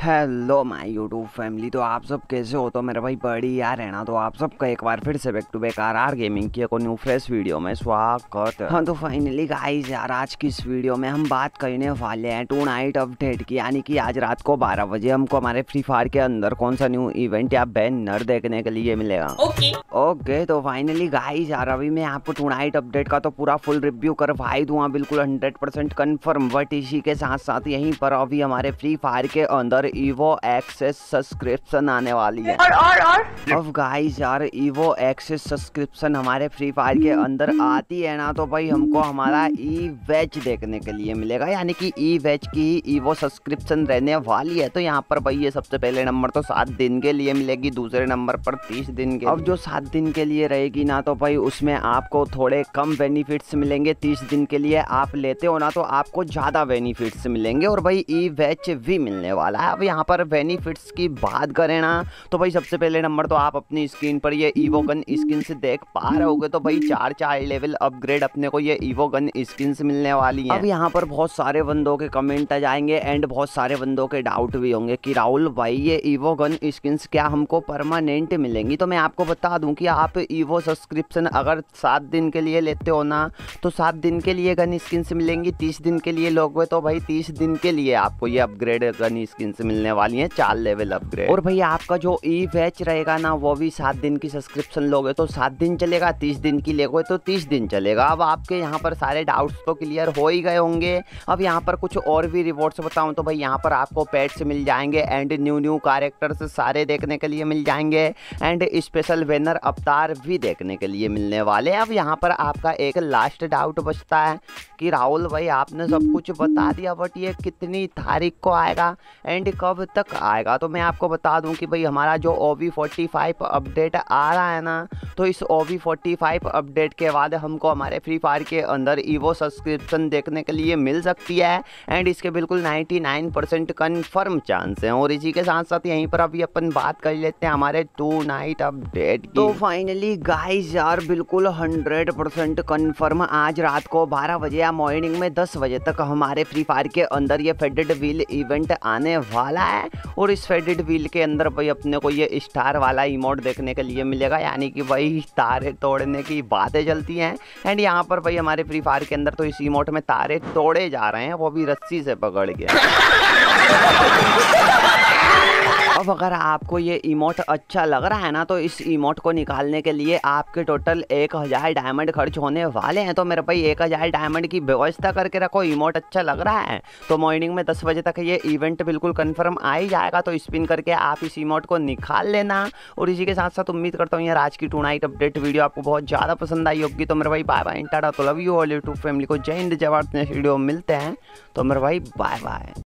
Hello my YouTube family. तो आप सब कैसे हो? तो मेरे भाई बढ़िया रहना। तो आप सबका एक बार फिर से back to back R gaming की एक न्यू फ्रेश वीडियो में स्वागत है। हाँ, तो फाइनली गाइस यार, आज की इस वीडियो में हम बात करने वाले हैं टू नाइट अपडेट की, यानी कि आज रात को 12 बजे हमको हमारे फ्री फायर के अंदर कौन सा न्यू इवेंट या बैनर देखने के लिए मिलेगा। ओके तो फाइनली गाइस यार, अभी मैं आपको टू नाइट अपडेट का तो पूरा फुल रिव्यू करवा दूंगा, बिल्कुल 100% कन्फर्म। बट इसी के साथ साथ यहीं पर अभी हमारे फ्री फायर के अंदर ईवो एक्सेस सब्सक्रिप्शन आने वाली है। और अब गाइस यार, ईवो एक्सेस सब्सक्रिप्शन हमारे फ्री फायर के अंदर आती है ना, तो भाई हमको हमारा ई वेज देखने के लिए मिलेगा, यानी कि ई वेज की ईवो सब्सक्रिप्शन रहने वाली है। तो यहाँ पर भाई ये सबसे पहले नंबर तो 7 दिन के लिए मिलेगी, दूसरे नंबर पर 30 दिन के। अब जो 7 दिन के लिए रहेगी ना, तो भाई उसमें आपको थोड़े कम बेनिफिट्स मिलेंगे। 30 दिन के लिए आप लेते हो ना, तो आपको ज़्यादा बेनिफिट्स मिलेंगे और भाई ई वेज भी मिलने वाला है। अब यहाँ पर बेनिफिट्स की बात करें ना, तो भाई सबसे पहले नंबर तो आप अपनी स्क्रीन पर ये ईवो गन स्किन से देख पा रहे होगे, तो भाई 4 लेवल अपग्रेड अपने को ये ईवो गन स्किन से मिलने वाली है। अब यहाँ पर बहुत सारे बंदों के कमेंट आ जाएंगे एंड बहुत सारे बंदों के डाउट भी होंगे कि राहुल भाई ये ईवो गन स्किन्स क्या हमको परमानेंट मिलेंगी? तो मैं आपको बता दूं कि आप ईवो सब्सक्रिप्शन अगर 7 दिन के लिए लेते हो ना, तो 7 दिन के लिए गन स्किन्स मिलेंगी। 30 दिन के लिए लोगे तो भाई 30 दिन के लिए आपको ये अपग्रेड गन स्किन्स मिलने वाली है, 4 लेवल अपग्रेड। और भाई आपका जो ई वेच रहेगा ना, वो भी 7 दिन की सब्सक्रिप्शन लोगे तो 7 दिन चलेगा, 30 दिन की लोगे तो 30 दिन चलेगा। अब आपके यहाँ पर सारे डाउट्स तो क्लियर हो ही गए होंगे। अब यहाँ पर कुछ और भी रिवॉर्ड्स बताऊँ तो भाई यहाँ पर आपको पेट्स मिल जाएंगे एंड न्यू कैरेक्टर्स सारे देखने के लिए मिल जाएंगे एंड स्पेशल बैनर अवतार भी देखने के लिए मिलने वाले। अब यहाँ पर आपका एक लास्ट डाउट बचता है कि राहुल भाई आपने सब कुछ बता दिया, बट ये कितनी तारीख को आएगा एंड कब तक आएगा? तो मैं आपको बता दूं कि भाई हमारा जो OB45 अपडेट आ रहा है ना, तो इस OB45 अपडेट के बाद हमको हमारे फ्री फायर के अंदर ईवो सब्सक्रिप्शन देखने के लिए मिल सकती है एंड इसके बिल्कुल 99% कन्फर्म चांस हैं। और इसी के साथ साथ यहीं पर अभी अपन बात कर लेते हैं हमारे टू नाइट अपडेट की। तो फाइनली गाइस यार, बिल्कुल 100% कन्फर्म आज रात को 12 बजे या मॉर्निंग में 10 बजे तक हमारे फ्री फायर के अंदर ये फेडेड व्हील इवेंट आने वाला है। और इस फेडेड व्हील के अंदर भाई अपने को ये स्टार वाला इमोट देखने के लिए मिलेगा, यानी कि भाई तारे तोड़ने की बातें चलती हैं एंड यहाँ पर भाई हमारे फ्री फायर के अंदर तो इस इमोट में तारे तोड़े जा रहे हैं, वो भी रस्सी से पकड़ के। अब अगर आपको ये इमोट अच्छा लग रहा है ना, तो इस इमोट को निकालने के लिए आपके टोटल 1000 डायमंड खर्च होने वाले हैं। तो मेरे भाई 1000 डायमंड की व्यवस्था करके रखो। इमोट अच्छा लग रहा है तो मॉर्निंग में 10 बजे तक ये इवेंट बिल्कुल कंफर्म आ ही जाएगा, तो स्पिन करके आप इस इमोट को निकाल लेना। और इसी के साथ साथ उम्मीद करता हूँ यार आज की टू नाइट अपडेट वीडियो आपको बहुत ज़्यादा पसंद आई होगी। तो मेरे भाई बाय बाय, टाटा, तो love you all YouTube family को, जय हिंद, जय भारत। नेक्स्ट वीडियो मिलते हैं, तो मेरे भाई बाय बाय।